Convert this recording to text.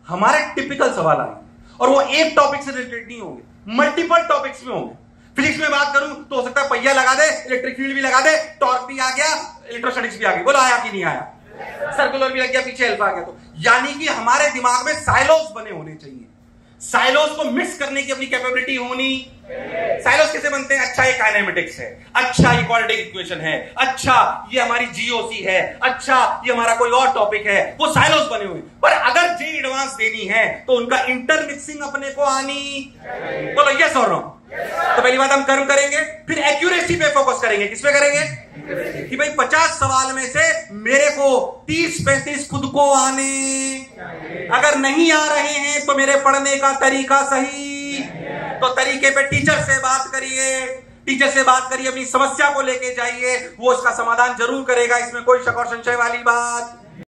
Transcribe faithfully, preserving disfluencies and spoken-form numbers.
हमारे टिपिकल सवाल आएंगे और वो एक टॉपिक से रिलेटेड नहीं होंगे, मल्टीपल टॉपिक्स में होंगे। फिजिक्स में बात करूं तो हो सकता है पहिया लगा दे, इलेक्ट्रिक फील्ड भी लगा दे, टॉर्क भी आ गया, इलेक्ट्रोस्टैटिक्स भी आ गई, बोलो आया कि नहीं आया, सर्कुलर भी लग गया, पीछे अल्फा आ गया। तो यानी कि हमारे दिमाग में साइलोस बने होने चाहिए, साइलोस को मिक्स करने की अपनी कैपेबिलिटी होनी। साइलोस कैसे बनते हैं? अच्छा ये काइनेमेटिक्स है, अच्छा ये क्वाड्रेटिक इक्वेशन है, अच्छा ये हमारी जीओसी है, अच्छा ये हमारा कोई और टॉपिक है, वो साइलोस बने हुए। पर अगर जे एडवांस देनी है तो उनका इंटरमिक्सिंग अपने को आनी। बोलो यस और नो। तो पहली बात हम कर्म करेंगे, फिर एक्यूरेसी पे फोकस करेंगे। किस पे करेंगे? कि भाई पचास सवाल में से मेरे को तीस पैंतीस खुद को आने। अगर नहीं आ रहे हैं तो मेरे पढ़ने का तरीका सही, तो तरीके पे टीचर से बात करिए, टीचर से बात करिए, अपनी समस्या को लेके जाइए, वो उसका समाधान जरूर करेगा, इसमें कोई शक और संशय वाली बात